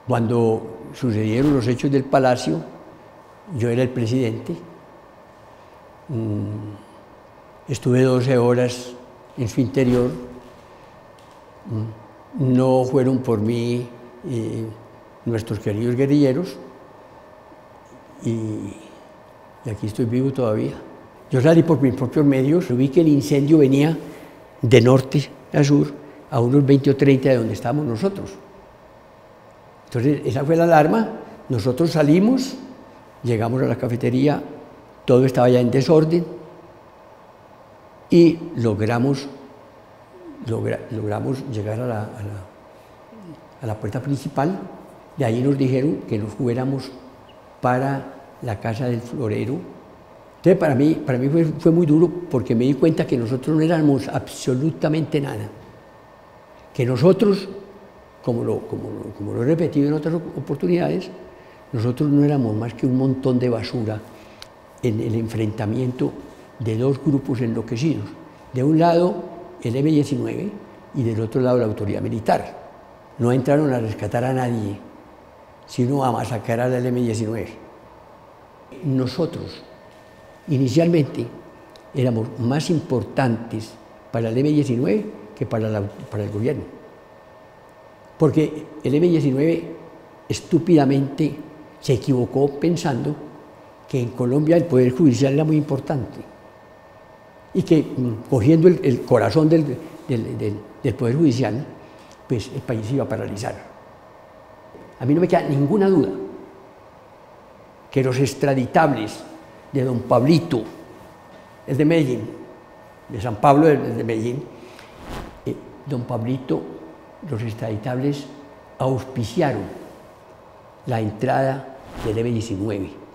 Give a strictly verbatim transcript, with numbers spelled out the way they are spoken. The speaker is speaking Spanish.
Cuando sucedieron los hechos del Palacio, yo era el presidente. Estuve doce horas en su interior. No fueron por mí eh, nuestros queridos guerrilleros, y, y aquí estoy vivo todavía. Yo salí por mis propios medios, vi que el incendio venía de norte a sur, a unos veinte o treinta de donde estábamos nosotros. Entonces, esa fue la alarma. Nosotros salimos, llegamos a la cafetería, todo estaba ya en desorden, y logramos, logra, logramos llegar a la, a, la, a la puerta principal. De ahí nos dijeron que nos fuéramos para la casa del florero. Entonces, para mí, para mí fue, fue muy duro, porque me di cuenta que nosotros no éramos absolutamente nada. Que nosotros, como lo, como, lo, como lo he repetido en otras oportunidades, nosotros no éramos más que un montón de basura en el enfrentamiento de dos grupos enloquecidos. De un lado, el eme diecinueve, y del otro lado, la autoridad militar. No entraron a rescatar a nadie, sino a masacrar al eme diecinueve. Nosotros, inicialmente, éramos más importantes para el eme diecinueve que para, la, para el gobierno. Porque el eme diecinueve estúpidamente se equivocó pensando que en Colombia el Poder Judicial era muy importante, y que cogiendo el, el corazón del, del, del, del Poder Judicial, pues el país se iba a paralizar. A mí no me queda ninguna duda que los extraditables de don Pablito, el de Medellín, de San Pablo, el de Medellín, eh, don Pablito, los extraditables auspiciaron la entrada del eme diecinueve.